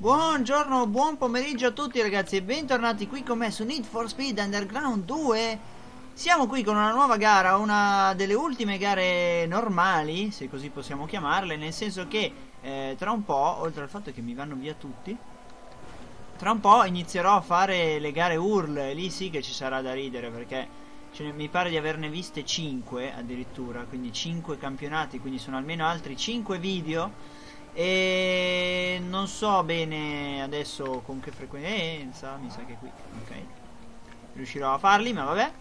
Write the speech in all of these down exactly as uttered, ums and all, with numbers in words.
Buongiorno, buon pomeriggio a tutti ragazzi e bentornati qui con me su Need for Speed Underground due. Siamo qui con una nuova gara, una delle ultime gare normali, se così possiamo chiamarle, nel senso che eh, tra un po', oltre al fatto che mi vanno via tutti, tra un po' inizierò a fare le gare U R L e lì sì che ci sarà da ridere, perché ce ne, mi pare di averne viste cinque addirittura, quindi cinque campionati, quindi sono almeno altri cinque video. E non so bene adesso con che frequenza, mi sa che qui, ok, riuscirò a farli, ma vabbè.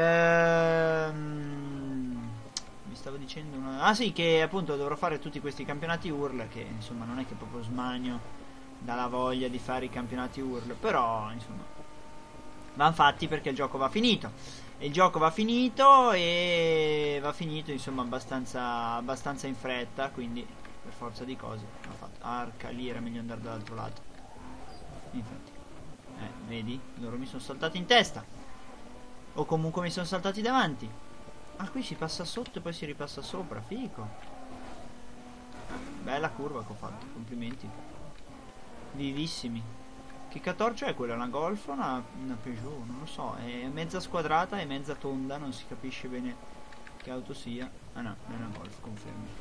Ehm, mi stavo dicendo una... Ah sì, che appunto dovrò fare tutti questi campionati U R L, che insomma non è che proprio smanio dalla voglia di fare i campionati U R L, però insomma vanno fatti perché il gioco va finito. Il gioco va finito e va finito insomma abbastanza, abbastanza in fretta, quindi per forza di cose ho fatto arca, lì era meglio andare dall'altro lato, infatti eh, vedi, loro mi sono saltati in testa o comunque mi sono saltati davanti. Ah, qui si passa sotto e poi si ripassa sopra, fico. Bella curva che ho fatto, complimenti, vivissimi. Che catorcia è quella? Una Golf o una, una Peugeot? Non lo so, è mezza squadrata e mezza tonda, non si capisce bene che auto sia. Ah no, non è una Golf, confermo.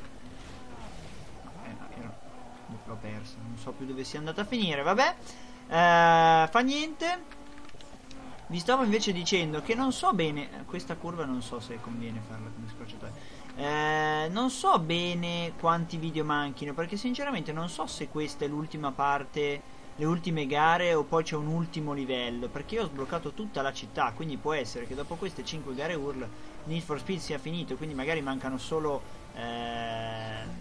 L'ho persa, non so più dove sia andata a finire, vabbè, eh, fa niente. Vi stavo invece dicendo che non so bene, questa curva non so se conviene farla come scorciatoia, eh, non so bene quanti video manchino, perché sinceramente non so se questa è l'ultima parte, le ultime gare, o poi c'è un ultimo livello, perché io ho sbloccato tutta la città, quindi può essere che dopo queste cinque gare U R L Need for Speed sia finito, quindi magari mancano solo eh,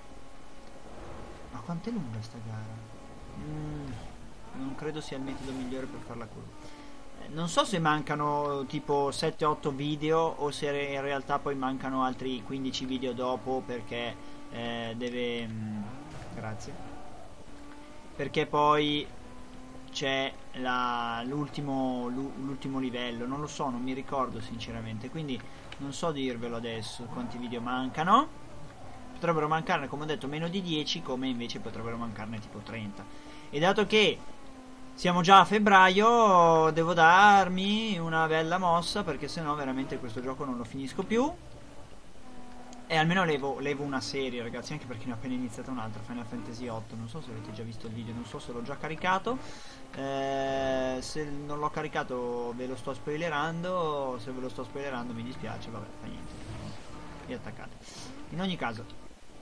quanto è lunga sta gara? Mm, non credo sia il metodo migliore per farla curva. Eh, non so se mancano tipo sette otto video o se in realtà poi mancano altri quindici video dopo, perché eh, deve... Mm, grazie. Perché poi c'è l'ultimo l'ultimo livello, non lo so, non mi ricordo sinceramente, quindi non so dirvelo adesso quanti video mancano. Potrebbero mancarne, come ho detto, meno di dieci, come invece potrebbero mancarne tipo trenta. E dato che siamo già a febbraio, devo darmi una bella mossa, perché sennò veramente questo gioco non lo finisco più. E almeno levo, levo una serie, ragazzi, anche perché ne ho appena iniziata un'altra, Final Fantasy otto. Non so se avete già visto il video, non so se l'ho già caricato. Eh, se non l'ho caricato ve lo sto spoilerando, se ve lo sto spoilerando mi dispiace, vabbè, fa niente. Riattaccate. In ogni caso...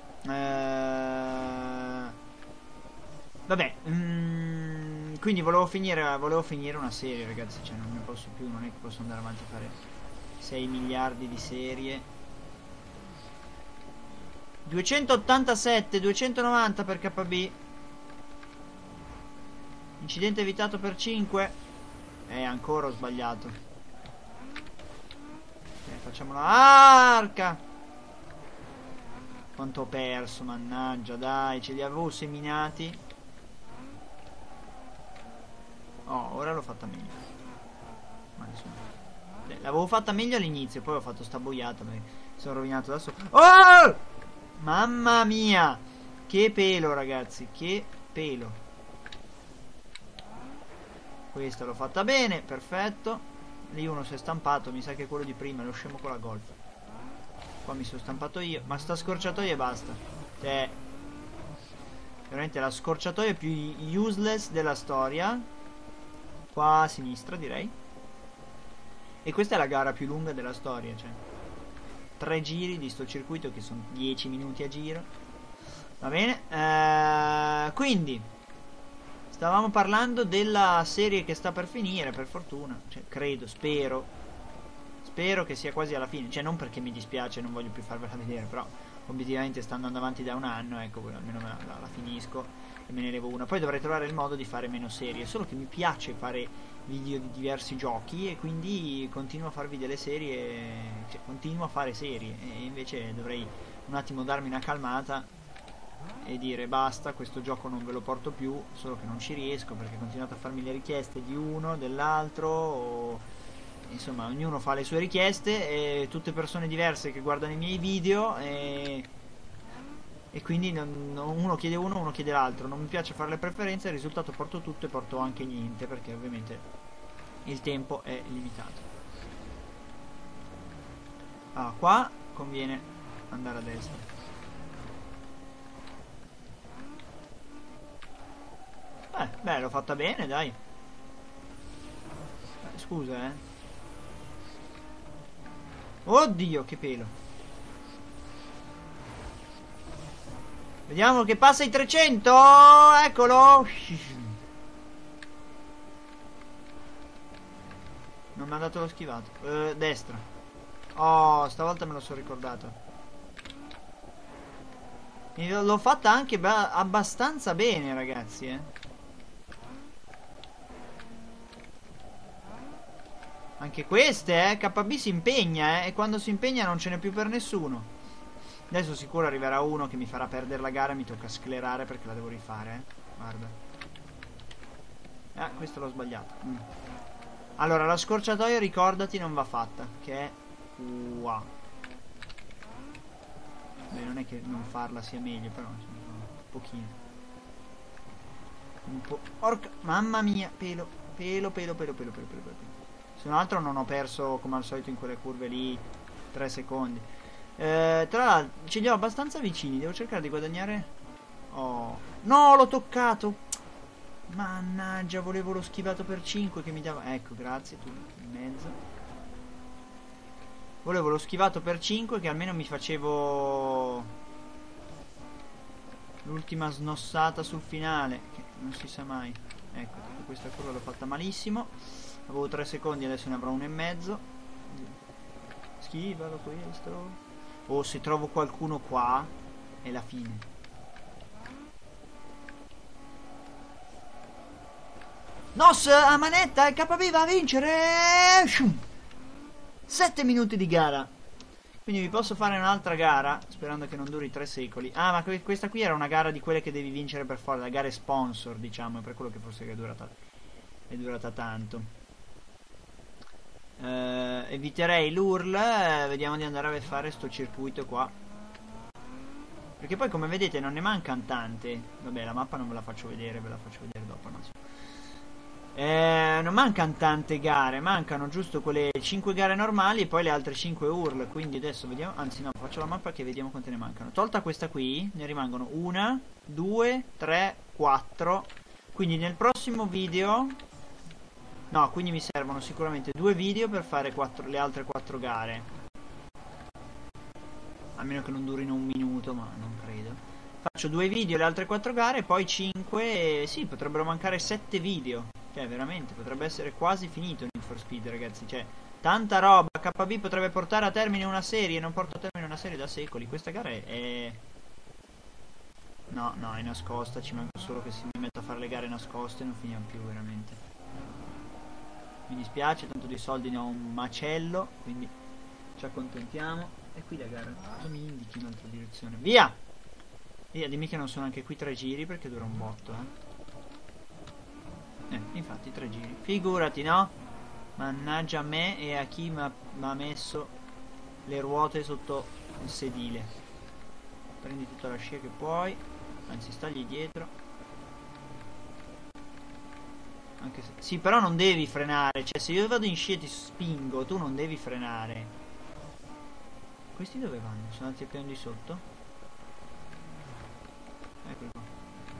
Uh, vabbè, mm, quindi volevo finire volevo finire una serie, ragazzi, cioè non ne posso più, non è che posso andare avanti a fare sei miliardi di serie. Duecentottantasette, duecentonovanta per K B. Incidente evitato per cinque. Eh, ancora ho sbagliato. Ok, facciamo la arca. Quanto ho perso, mannaggia, dai, ce li avevo seminati. Oh, ora l'ho fatta meglio. Ma insomma, l'avevo fatta meglio all'inizio, poi ho fatto sta boiata perché sono rovinato da sopra. Oh! Mamma mia! Che pelo, ragazzi, che pelo. Questa l'ho fatta bene, perfetto. Lì uno si è stampato, mi sa che è quello di prima, lo scemo con la Golf. Qua mi sono stampato io, ma sta scorciatoia e basta. Cioè, veramente la scorciatoia più useless della storia. Qua a sinistra, direi. E questa è la gara più lunga della storia, cioè tre giri di sto circuito che sono dieci minuti a giro. Va bene, eh, quindi stavamo parlando della serie che sta per finire, per fortuna, cioè credo, spero Spero che sia quasi alla fine, cioè non perché mi dispiace, non voglio più farvela vedere, però obiettivamente sta andando avanti da un anno, ecco, almeno la, la, la finisco e me ne levo una. Poi dovrei trovare il modo di fare meno serie, solo che mi piace fare video di diversi giochi e quindi continuo a farvi delle serie, cioè continuo a fare serie, e invece dovrei un attimo darmi una calmata e dire basta, questo gioco non ve lo porto più, solo che non ci riesco perché continuate a farmi le richieste di uno, dell'altro, o... insomma ognuno fa le sue richieste e tutte persone diverse che guardano i miei video e E quindi non, non- uno chiede uno, uno chiede l'altro. Non mi piace fare le preferenze, il risultato porto tutto e porto anche niente, perché ovviamente il tempo è limitato. Ah, qua conviene andare a destra. Eh, beh, l'ho fatta bene, dai. Eh, scusa, eh. Oddio, che pelo. Vediamo che passa i trecento. Eccolo. Non mi ha dato lo schivato. Eh, destra. Oh, stavolta me lo sono ricordato. E l'ho fatta anche abbastanza bene, ragazzi, eh. Anche queste, eh. K B si impegna, eh. E quando si impegna non ce n'è più per nessuno. Adesso sicuro arriverà uno che mi farà perdere la gara e mi tocca sclerare perché la devo rifare, eh. Guarda. Ah, questo l'ho sbagliato. Mm. Allora, la scorciatoia, ricordati, non va fatta. Che è... Wow. Beh, non è che non farla sia meglio, però insomma, un pochino. Un po'... Orca... Mamma mia, pelo. Pelo, pelo, pelo, pelo, pelo, pelo, pelo. Se non altro non ho perso, come al solito, in quelle curve lì, tre secondi. Eh, tra l'altro, ce li ho abbastanza vicini. Devo cercare di guadagnare. Oh, no, l'ho toccato. Mannaggia, volevo lo schivato per cinque che mi dava. Ecco, grazie, tu in mezzo. Volevo lo schivato per cinque che almeno mi facevo l'ultima snossata sul finale, che non si sa mai. Ecco, tutta questa curva l'ho fatta malissimo. Avevo tre secondi, adesso ne avrò uno e mezzo. Schivalo questo. O se trovo qualcuno qua è la fine. Nos a manetta e K B va a vincere. Sette minuti di gara. Quindi vi posso fare un'altra gara, sperando che non duri tre secoli. Ah, ma questa qui era una gara di quelle che devi vincere per forza. La gara è sponsor, diciamo. È per quello che forse è durata, è durata tanto. Uh, eviterei l'U R L. eh, Vediamo di andare a fare sto circuito qua, perché poi come vedete non ne mancano tante. Vabbè, la mappa non ve la faccio vedere, ve la faccio vedere dopo, no? eh, Non mancano tante gare, mancano giusto quelle cinque gare normali e poi le altre cinque U R L. Quindi adesso vediamo, anzi no, faccio la mappa che vediamo quante ne mancano. Tolta questa qui, ne rimangono una, due, tre, quattro. Quindi nel prossimo video... No, quindi mi servono sicuramente due video per fare quattro, le altre quattro gare. A meno che non durino un minuto, ma non credo. Faccio due video, le altre quattro gare, e poi cinque... Sì, potrebbero mancare sette video. Cioè, veramente, potrebbe essere quasi finito Need for Speed, ragazzi. Cioè, tanta roba. K B potrebbe portare a termine una serie. Non porta a termine una serie da secoli. Questa gara è... è... No, no, è nascosta. Ci manca solo che si mi metta a fare le gare nascoste e non finiamo più, veramente. Mi dispiace, tanto di soldi ne ho un macello, quindi ci accontentiamo. E qui la gara, cosa mi indichi in un'altra direzione? Via! Via, dimmi che non sono anche qui tre giri, perché dura un botto, eh. Eh, infatti tre giri. Figurati, no? Mannaggia a me e a chi mi ha messo le ruote sotto il sedile. Prendi tutta la scia che puoi, anzi stagli dietro. Anche se... Sì, però non devi frenare. Cioè, se io vado in scia e ti spingo, tu non devi frenare. Questi dove vanno? Sono andati al piano di sotto? Eccoli qua.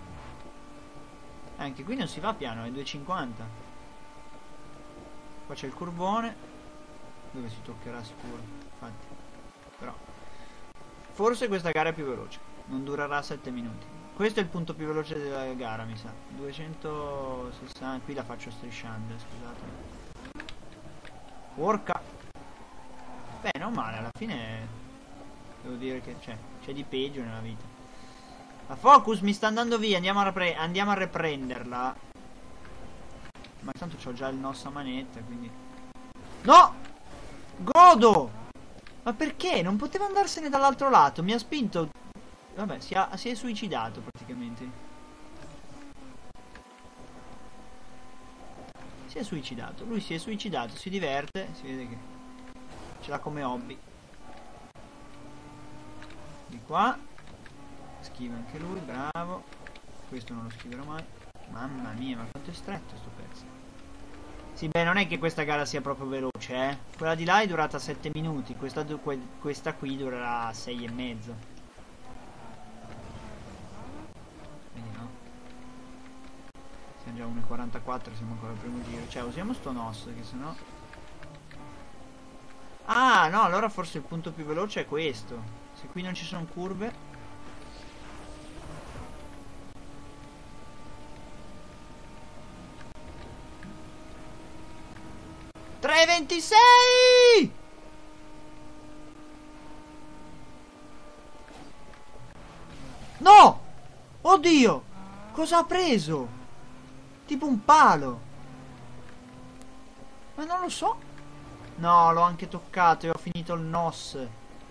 Eh, anche qui non si va piano, è due e cinquanta. Qua c'è il curvone, dove si toccherà sicuro. Infatti. Però forse questa gara è più veloce. Non durerà sette minuti. Questo è il punto più veloce della gara, mi sa. duecentosessanta. Qui la faccio strisciando, scusate. Porca. Beh, non male, alla fine devo dire che c'è c'è di peggio nella vita. La Focus mi sta andando via, andiamo a, andiamo a riprenderla. Ma tanto c'ho già il N O S a manetta, quindi... No! Godo! Ma perché? Non poteva andarsene dall'altro lato, mi ha spinto... Vabbè, si, ha, si è suicidato praticamente. Si è suicidato. Lui si è suicidato, si diverte. Si vede che ce l'ha come hobby. Di qua. Schiva anche lui, bravo. Questo non lo schiverò mai. Mamma mia, ma quanto è stretto sto pezzo. Sì, beh, non è che questa gara sia proprio veloce, eh. Quella di là è durata sette minuti, questa, questa qui durerà sei e mezzo. Quindi no. Siamo già uno e quarantaquattro, siamo ancora al primo giro. Cioè, usiamo sto N O S, che sennò... Ah, no, allora forse il punto più veloce è questo. Se qui non ci sono curve... tre e ventisei! No! Oddio! Cosa ha preso? Tipo un palo. Ma non lo so. No, l'ho anche toccato e ho finito il N O S.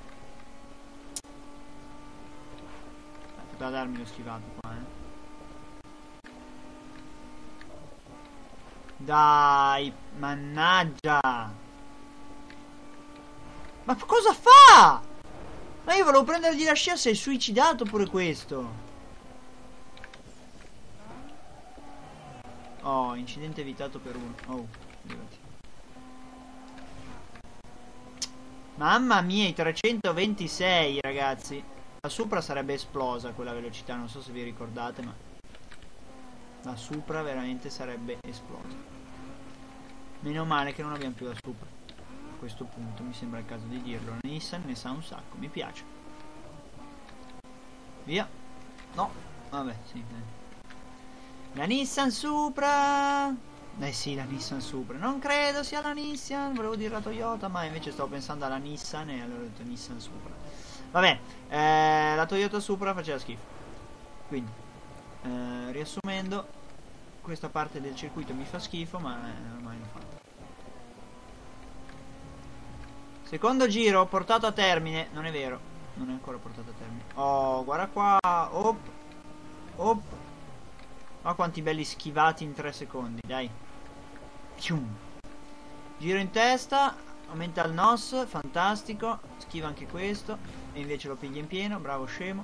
Poteva darmi lo schivato qua, eh. Dai, mannaggia. Ma cosa fa? Ma io volevo prendergli la scia, si è suicidato pure questo. Oh, incidente evitato per uno. Oh, arrivati. Mamma mia, i trecentoventisei, ragazzi. La Supra sarebbe esplosa quella velocità, non so se vi ricordate, ma la Supra veramente sarebbe esplosa. Meno male che non abbiamo più la Supra. A questo punto mi sembra il caso di dirlo. La Nissan ne sa un sacco, mi piace. Via. No, vabbè, sì. La Nissan Supra. Eh sì, la Nissan Supra. Non credo sia la Nissan, volevo dire la Toyota, ma invece stavo pensando alla Nissan e allora ho detto Nissan Supra. Vabbè, eh, la Toyota Supra faceva schifo. Quindi, eh, riassumendo, questa parte del circuito mi fa schifo, ma eh, ormai l'ho fatta. Secondo giro, portato a termine. Non è vero, non è ancora portato a termine. Oh, guarda qua. Op. Op. Ma quanti belli schivati in tre secondi, dai. Cium. Giro in testa, aumenta il N O S, fantastico. Schiva anche questo. E invece lo piglia in pieno, bravo scemo.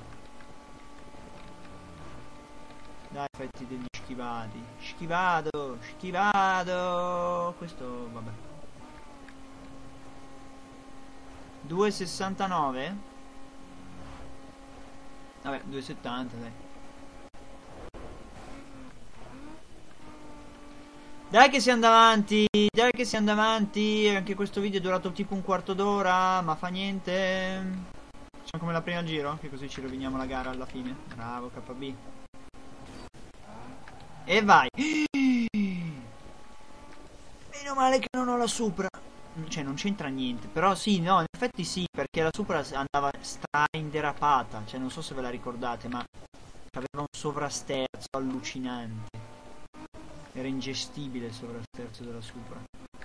Dai, fatti degli schivati. Schivado, schivado. Questo, vabbè. due e sessantanove. Vabbè, due e settanta, dai. Dai che si anda avanti, dai che si anda avanti. Anche questo video è durato tipo un quarto d'ora, ma fa niente. Facciamo come la prima giro, che così ci roviniamo la gara alla fine. Bravo K B. E vai. Meno male che non ho la Supra. Cioè non c'entra niente. Però sì, no, in effetti sì, perché la Supra andava stra inderapata. Cioè non so se ve la ricordate, ma aveva un sovrasterzo allucinante. Era ingestibile il sovrasterzo della Supra.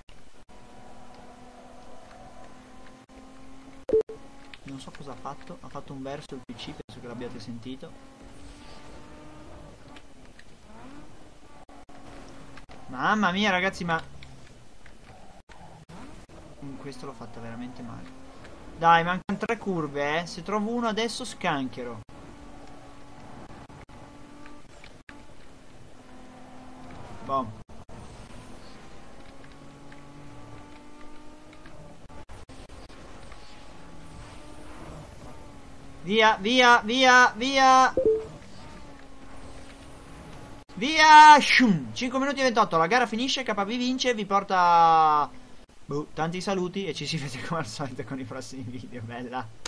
Non so cosa ha fatto. Ha fatto un verso il P C, penso che l'abbiate sentito. Mamma mia ragazzi, ma questo l'ho fatta veramente male. Dai, mancano tre curve, eh. Se trovo uno adesso scanchero. Boom. Via, via, via, via. Via. Shum. cinque minuti e ventotto. La gara finisce, K B vince, vi porta boh, tanti saluti e ci si vede come al solito con i prossimi video. Bella.